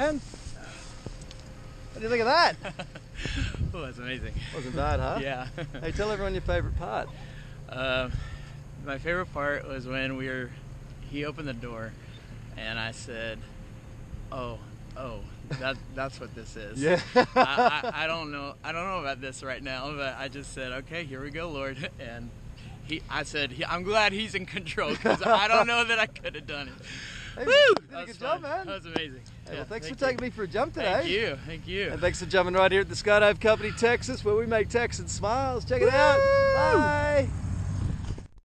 man. What do you think of that? Oh, that's amazing. Wasn't bad, huh? Yeah. Hey, tell everyone your favorite part. My favorite part was when he opened the door and I said, oh, that's what this is. Yeah. I don't know about this right now, but I just said, okay, here we go, Lord. And I said, I'm glad he's in control, because I don't know that I could have done it. Hey, Woo! you did a good Fun. job, man. That was amazing. Hey, well, thanks for you. taking me for a jump today. Thank you. And thanks for jumping right here at the Skydive Company, Texas, where we make Texans smile. Check it out. Bye.